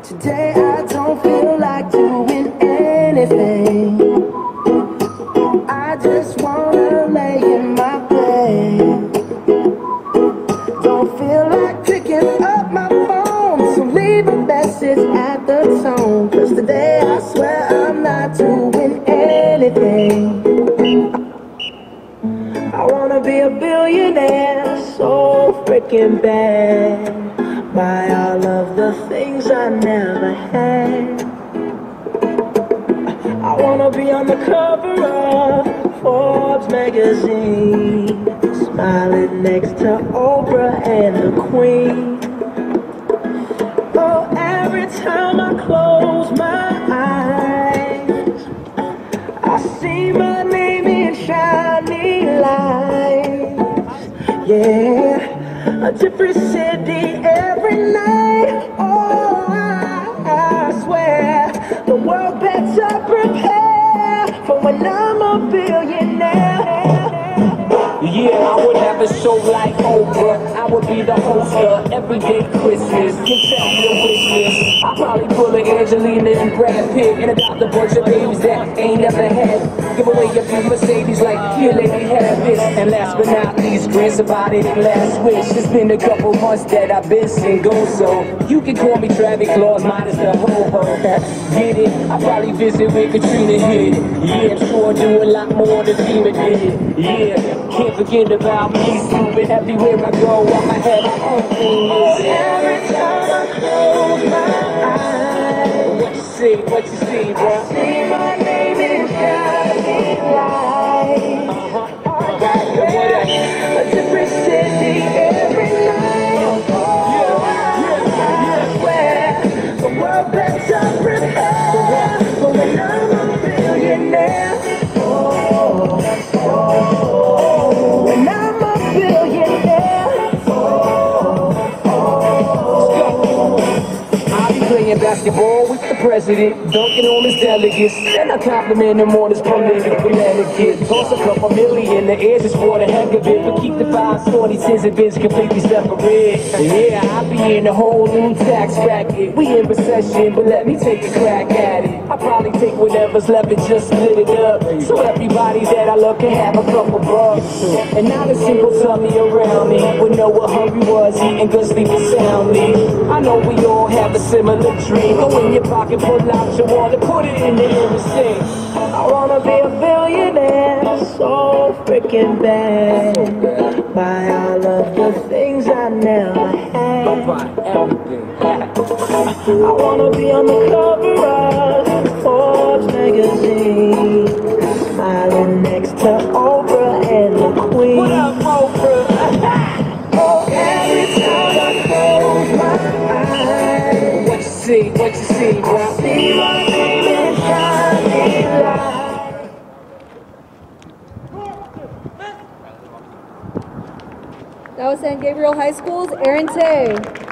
Today I don't feel like doing anything. I just wanna lay in my bed. Don't feel like picking up my phone, so leave a message at the tone. 'Cause today I swear I'm not doing anything. I wanna be a billionaire so freaking bad. Buy all of the things I never had. I wanna be on the cover of Forbes magazine, smiling next to Oprah and the Queen. Oh, every time I close my eyes, I see my name in shining lights. Yeah, a different city every night. Oh, I swear the world better prepare for when I'm a billionaire. Yeah, I would have a show like Oprah. I would be the host of Everyday Christmas. Can tell me a witness. I'd probably pull a Angelina and Brad Pitt and adopt a bunch of babies that ain't never had. Give away a few Mercedes like, here, let me have this. And last but not least, grant somebody their last wish. It's been a couple months that I've been single, so you can call me Travis Claus, minus the ho-ho. Get it? I probably visit where Katrina hit it. Yeah, I'm sure I do a lot more than FEMA did it. Yeah, can't forget about me, stupid. Everywhere I go, I'ma have my own things. Every time I close my eyes, What you see, bro? I see my name in shining lights. A different city every night. I swear the world better prepare for when I'm a billionaire. When I'm a billionaire. I'll be playing basketball with the president, dunking on his delegates, and I compliment him on his political etiquette. Toss a couple million in the air just for the heck of it, but keep the 5s, 40s, 10s, and bins completely separate. Yeah, I'll be in a whole new tax bracket. We in recession, but let me take a crack at it. I'll probably take whatever's left and just split it up, so everybody that I love can have a couple bucks. And not a single tummy around me would know what hungry was, eating good, sleeping soundly. I know we all have a similar dream. Go in your pocket, pull out your wallet, put it in the air and sing. I wanna be a billionaire so freaking bad. Buy all of the things I never had. Buy everything. I wanna be on the cover of Forbes magazine, smiling next to Oprah and the Queen. What up, Oprah? Oh, every time I close my eyes, What you see, bro? see my name in shining lights. That was San Gabriel High School's Aaron Tay.